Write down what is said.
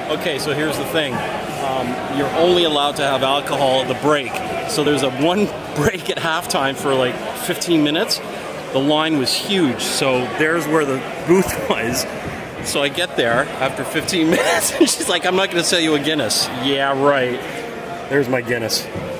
Okay, so here's the thing. You're only allowed to have alcohol at the break. So there's a one break at halftime for like 15 minutes. The line was huge, so there's where the booth was. So I get there after 15 minutes, and she's like, I'm not gonna sell you a Guinness. Yeah, right. There's my Guinness.